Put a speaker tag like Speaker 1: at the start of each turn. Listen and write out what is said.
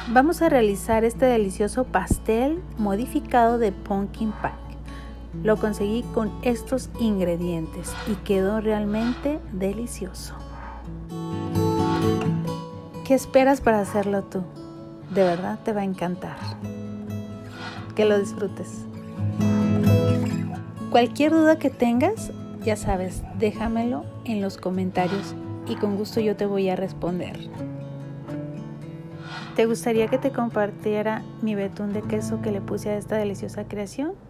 Speaker 1: Vamos a realizar este delicioso pastel modificado de pumpkin pie. Lo conseguí con estos ingredientes y quedó realmente delicioso. ¿Qué esperas para hacerlo tú? De verdad te va a encantar. Que lo disfrutes. Cualquier duda que tengas, ya sabes, déjamelo en los comentarios y con gusto yo te voy a responder. ¿Te gustaría que te compartiera mi betún de queso que le puse a esta deliciosa creación?